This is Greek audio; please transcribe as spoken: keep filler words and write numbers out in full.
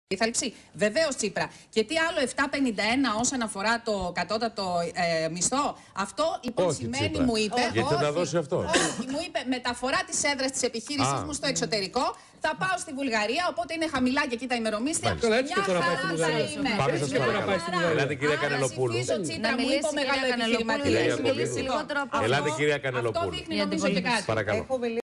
Βεβαίως, Τσίπρα. Και τι άλλο, επτακόσια πενήντα ένα όσον αφορά το κατώτατο ε, μισθό. Αυτό λοιπόν όχι, σημαίνει, Τσίπρα. μου είπε. Γιατί θα τα δώσει αυτό. Όχι, μου είπε μεταφορά της έδρας της επιχείρησης μου στο εξωτερικό. Θα πάω στη Βουλγαρία, οπότε είναι χαμηλά και εκεί τα ημερομίσθια. Καλά, έτσι και τώρα πάει στη Βουλγαρία. Πάμε σας παρακαλώ. Ελάτε, κυρία Κανελοπούλου. Τσίπρα, μου είπε ο μεγάλο επιχειρηματίας. Ελάτε, κυρία Κανελοπούλου. Αυτό δείχνει νομίζω και κάτι. Παρακαλώ.